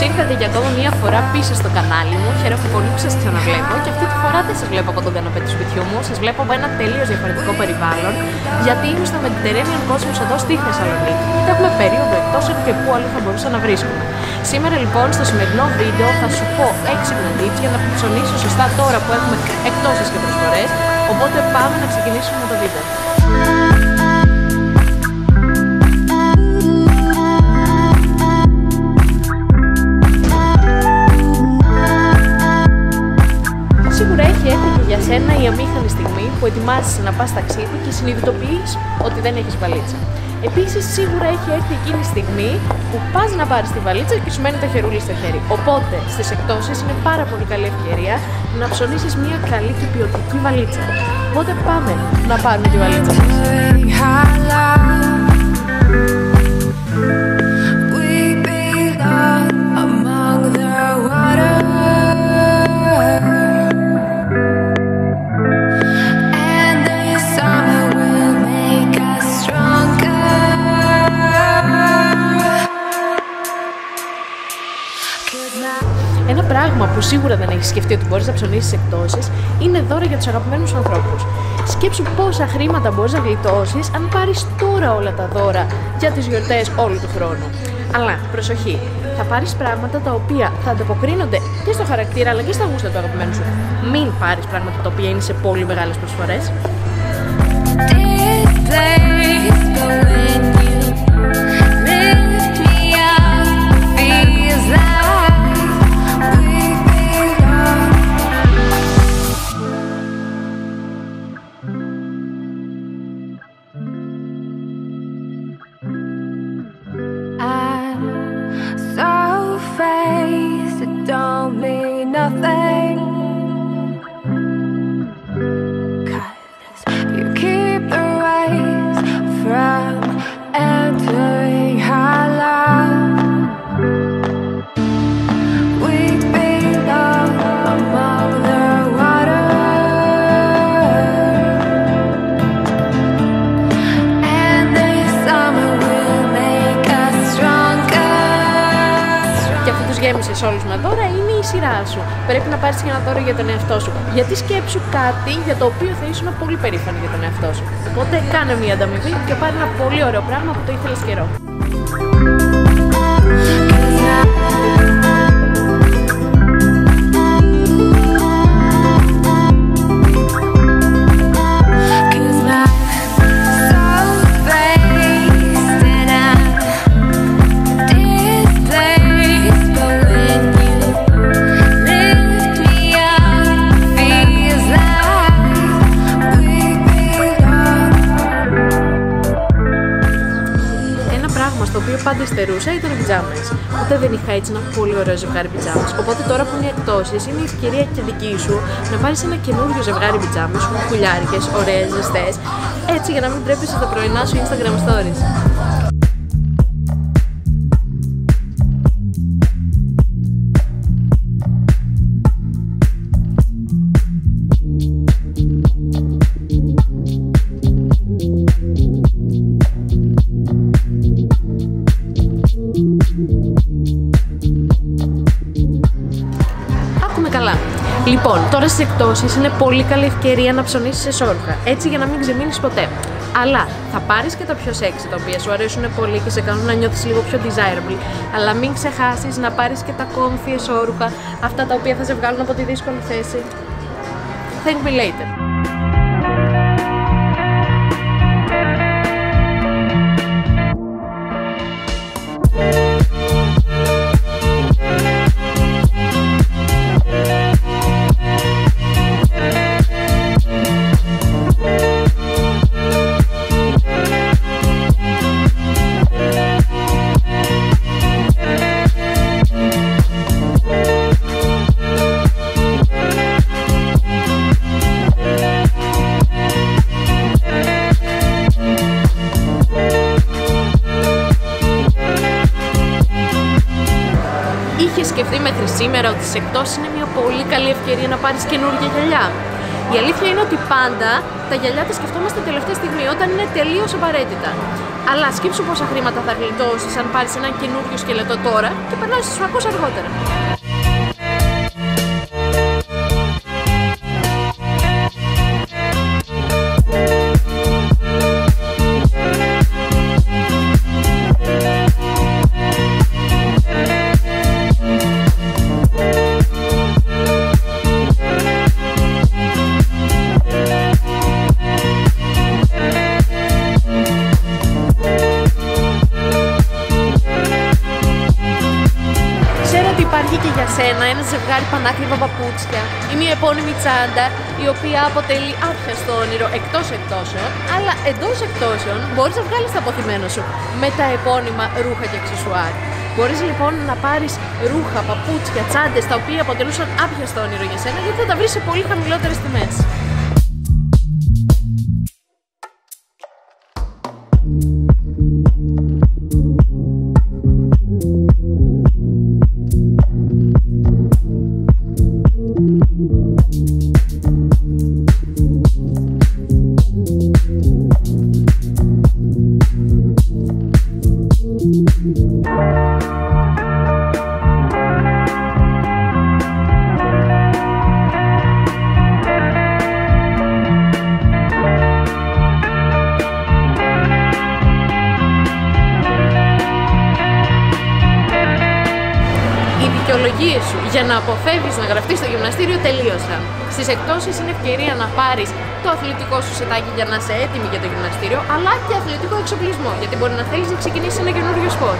ήρθατε για ακόμα μία φορά πίσω στο κανάλι μου. Χαίρομαι πολύ που σας ξαναβλέπω και αυτή τη φορά δεν σας βλέπω από τον καναπέ του σπιτιού μου, σας βλέπω από ένα τελείως διαφορετικό περιβάλλον, γιατί είμαι στο Mediterranean Cosmos εδώ στη Θεσσαλονίκη και έχουμε περίοδο εκτός και πού αλλού θα μπορούσα να βρίσκομαι. Σήμερα λοιπόν στο σημερινό βίντεο θα σου πω 6 tips για να ψωνίσεις σωστά τώρα που έχουμε εκτόσεις και προσφορές, οπότε πάμε να ξεκινήσουμε με το βίντεο. Σίγουρα έχει έρθει και για σένα η αμήχανη στιγμή που ετοιμάζεσαι να πας ταξίδι και συνειδητοποιείς ότι δεν έχεις βαλίτσα. Επίσης, σίγουρα έχει έρθει εκείνη η στιγμή που πας να πάρεις τη βαλίτσα και σου μένει το χερούλι στο χέρι. Οπότε, στις εκτόσεις είναι πάρα πολύ καλή ευκαιρία να ψωνίσεις μια καλή και ποιοτική βαλίτσα. Οπότε πάμε να πάρουμε τη βαλίτσα μας. Ένα πράγμα που σίγουρα δεν έχεις σκεφτεί ότι μπορείς να ψωνίσεις εκτόσεις είναι δώρα για τους αγαπημένους ανθρώπους. Σκέψου πόσα χρήματα μπορείς να γλιτώσεις αν πάρεις τώρα όλα τα δώρα για τις γιορτές όλου του χρόνου. Αλλά προσοχή, θα πάρεις πράγματα τα οποία θα ανταποκρίνονται και στο χαρακτήρα αλλά και στα γούστα του αγαπημένου σου. Μην πάρεις πράγματα τα οποία είναι σε πολύ μεγάλες προσφορές. Nothing, 'cause you keep the rays from entering our love. We belong among the water, and this summer will make us stronger. Και αφού τους γέμισες όλους με δώρα, είναι η σειρά σου. Πρέπει να πάρεις και ένα δώρο για τον εαυτό σου. Γιατί σκέψου κάτι για το οποίο θα ήσουν πολύ περήφανο για τον εαυτό σου. Οπότε κάνε μια ανταμοιβή και πάρε ένα πολύ ωραίο πράγμα που το ήθελες καιρό. Το οποίο πάντα υστερούσα ήταν οι πιτζάμες. Ποτέ δεν είχα έτσι ένα πολύ ωραίο ζευγάρι πιτζάμες. Οπότε τώρα που είναι εκτόσεις, είναι η ευκαιρία και δική σου να πάρεις ένα καινούριο ζευγάρι πιτζάμες, χουλιάρικες, ωραίες, ζεστές, έτσι για να μην τρέπεσαι τα πρωινά σου Instagram stories. Λοιπόν, τώρα στις εκτόσεις είναι πολύ καλή ευκαιρία να ψωνίσεις εσόρουχα, έτσι για να μην ξεμείνεις ποτέ. Αλλά θα πάρεις και τα πιο sexy, τα οποία σου αρέσουν πολύ και σε κάνουν να νιώθεις λίγο πιο desirable. Αλλά μην ξεχάσεις να πάρεις και τα comfy εσόρουχα, αυτά τα οποία θα σε βγάλουν από τη δύσκολη θέση. Thank me later. Σκεφτεί μέχρι σήμερα ότι στις εκτόσεις είναι μια πολύ καλή ευκαιρία να πάρεις καινούργια γυαλιά. Η αλήθεια είναι ότι πάντα τα γυαλιά τα σκεφτόμαστε τελευταία στιγμή, όταν είναι τελείως απαραίτητα. Αλλά σκέψου πόσα χρήματα θα γλιτώσεις αν πάρεις ένα καινούριο σκελετό τώρα και περνάς στους 800 αργότερα. Υπάρχει και για σένα ένα ζευγάρι πανάκριβα παπούτσια ή μια επώνυμη τσάντα η οποία αποτελεί άπιαστο όνειρο εκτός εκτόσεων, αλλά εντός εκτόσεων μπορείς να βγάλεις τα αποθυμένο σου με τα επώνυμα ρούχα και αξεσουάρ. Μπορείς λοιπόν να πάρεις ρούχα, παπούτσια, τσάντες τα οποία αποτελούσαν άπιαστο όνειρο για σένα, γιατί θα τα βρεις σε πολύ χαμηλότερες τιμές. Οι δικαιολογίες σου για να αποφεύγεις να γραφτείς στο γυμναστήριο τελείωσαν. Στις εκτόσεις είναι ευκαιρία να πάρεις το αθλητικό σου σετάκι για να είσαι έτοιμη για το γυμναστήριο, αλλά και αθλητικό εξοπλισμό, γιατί μπορεί να θέλεις να ξεκινήσεις ένα καινούριο σπορ.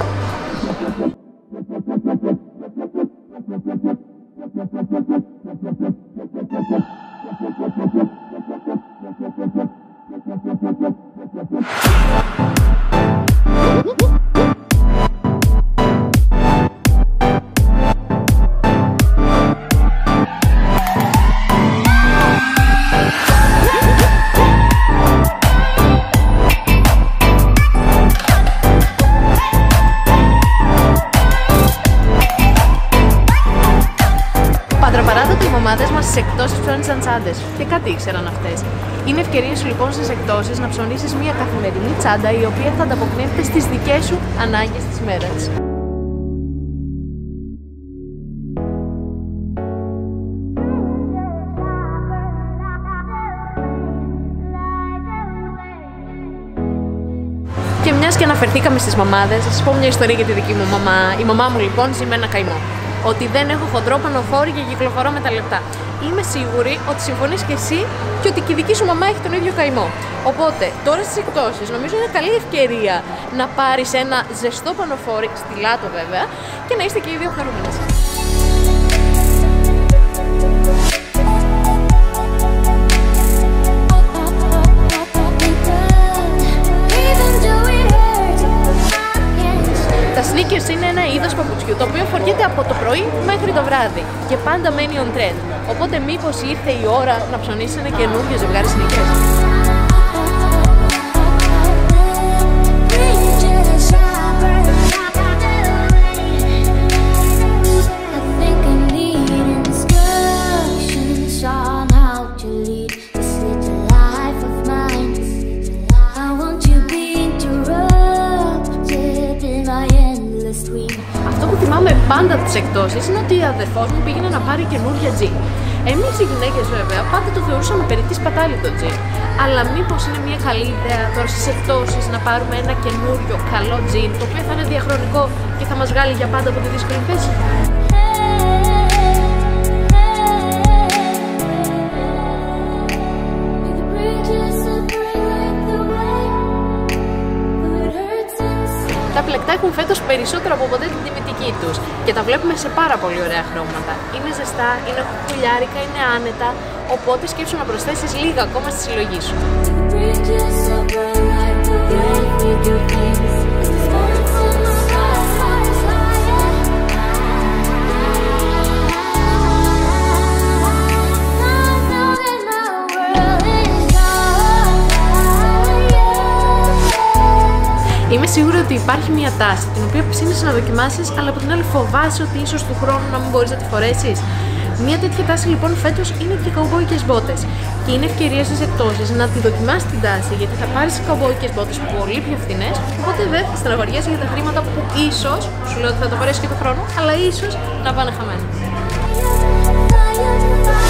Πατραπαράδοτα οι μαμάδες μας στις εκτόσεις ψώνισαν τσάντες. Και κάτι ήξεραν αυτές. Είναι ευκαιρία σου λοιπόν στις εκτόσεις να ψωνίσεις μια καθημερινή τσάντα η οποία θα ανταποκρίνεται στις δικές σου ανάγκες της μέρας. Και μιας και αναφερθήκαμε στις μαμάδες, θα σας πω μια ιστορία για τη δική μου μαμά. Η μαμά μου λοιπόν ζει με ένα καημό. Ότι δεν έχω χοντρό πανοφόρι και κυκλοφορώ με τα λεπτά. Είμαι σίγουρη ότι συμφωνείς και εσύ και ότι και η δική σου μαμά έχει τον ίδιο καημό. Οπότε τώρα στις εκτόσεις νομίζω είναι καλή ευκαιρία να πάρεις ένα ζεστό πανοφόρι, στιλάτο βέβαια, και να είστε και οι δύο χαρούμενες. Τα sneakers είναι ένα είδος παπουτσιού το οποίο φοριέται από το πρωί μέχρι το βράδυ και πάντα μένει on trend. Οπότε μήπως ήρθε η ώρα να ψωνίσεις ένα καινούργιο ζευγάρι sneakers? Πάντα τις εκτόσεις είναι ότι η αδερφός μου πήγαινε να πάρει καινούργια τζιν. Εμείς οι γυναίκες βέβαια πάντα το θεωρούσαμε περί της πατάλη το τζιν. Αλλά μήπως είναι μια καλή ιδέα τώρα στις εκτόσεις να πάρουμε ένα καινούριο καλό τζιν, το οποίο θα είναι διαχρονικό και θα μας βγάλει για πάντα από τη δύσκολη θέση? Τα πλεκτά έχουν φέτος περισσότερο από ποτέ την τιμητική τους και τα βλέπουμε σε πάρα πολύ ωραία χρώματα. Είναι ζεστά, είναι χουλιάρικα, είναι άνετα, οπότε σκέψου να προσθέσεις λίγα ακόμα στη συλλογή σου. Είμαι σίγουρη ότι υπάρχει μια τάση την οποία ψήνεις να δοκιμάσεις, αλλά από την άλλη φοβάσαι ότι ίσως του χρόνου να μην μπορείς να τη φορέσεις. Μια τέτοια τάση λοιπόν φέτος είναι και οι καουμπόικες μπότες. Και είναι ευκαιρία στις εκτόσεις να τη δοκιμάσεις την τάση, γιατί θα πάρεις καουμπόικες μπότες πολύ πιο φθηνές, οπότε δεν θα στεναχωριέσαι για τα χρήματα που ίσως, σου λέω ότι θα το πάρεις και του χρόνου, αλλά ίσως να πάνε χαμένα.